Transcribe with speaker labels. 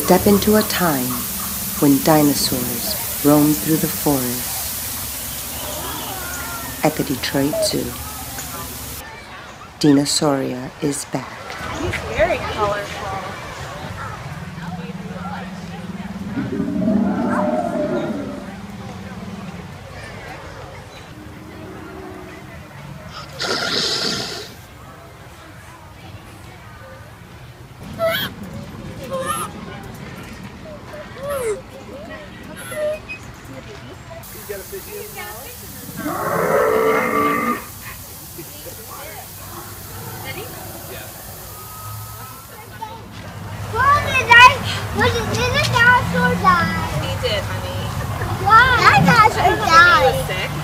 Speaker 1: Step into a time when dinosaurs roamed through the forest at the Detroit Zoo. Dinosauria is back.
Speaker 2: He's very colorful.
Speaker 3: Did the dinosaur die?
Speaker 2: He did, honey.
Speaker 3: Why? That dinosaur died.
Speaker 2: He was sick.